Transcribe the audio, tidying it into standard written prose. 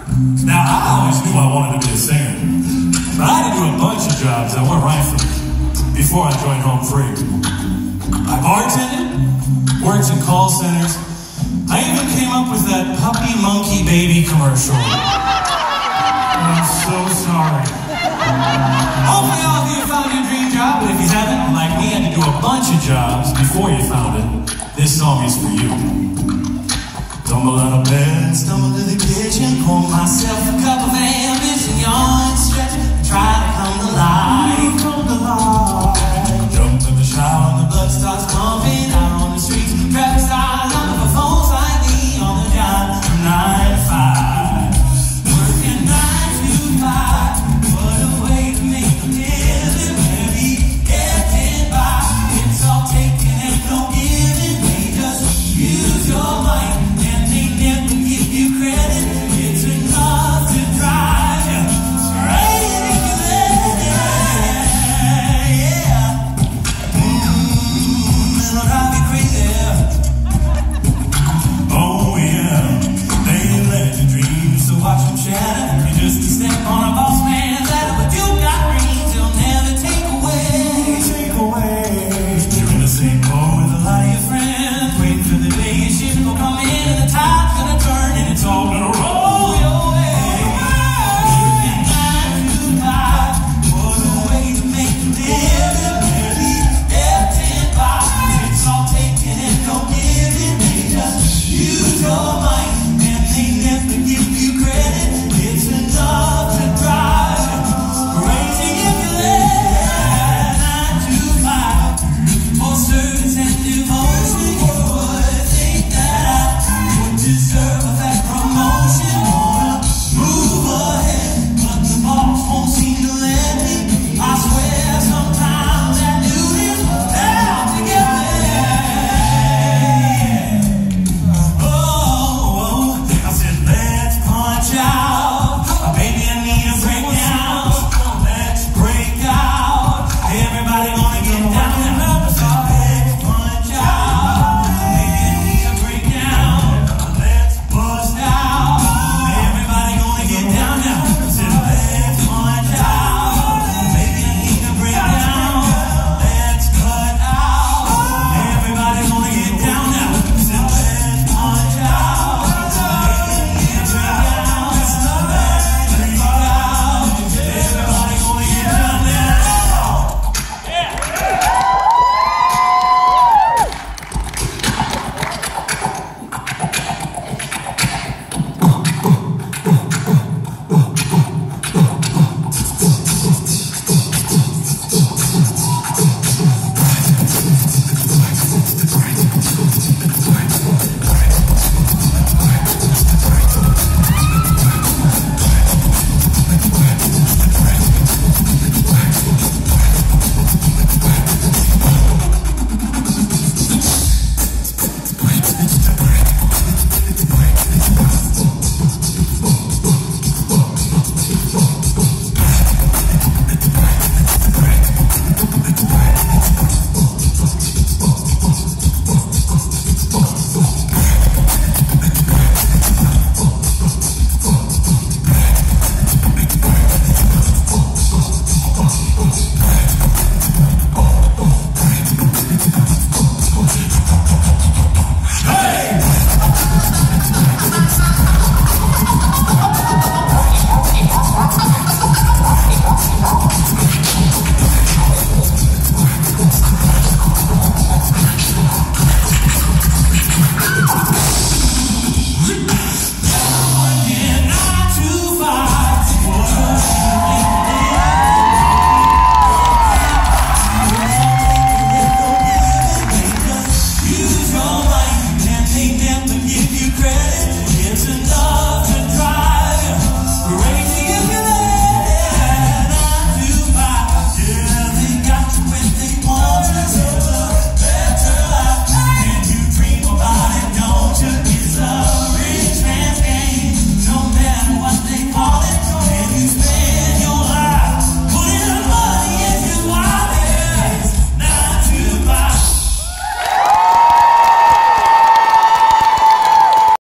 Now, I always knew I wanted to be a singer, but I had to do a bunch of jobs that weren't right for me before I joined Home Free. I bartended, worked in call centers. I even came up with that puppy monkey baby commercial. I'm so sorry. Hopefully all of you found your dream job, but if you haven't, like me, had to do a bunch of jobs before you found it, this song is for you. Tumble out of bed, stumble to the kitchen, pour myself a cup of ambition, yawn, stretch, try to come to life, Jump in the shower, the blood starts pumping, out on the streets, traffic starts on for phones like me on the job from 9 to 5. Working 9 to 5, what a way to make a living, where we getting by. It's all taken and no giving, they just use your mind. Never give you credit, it's enough to drive you crazy, yeah. It'll drive you crazy. Oh yeah, they let you dream, so watch them shatter. You just step on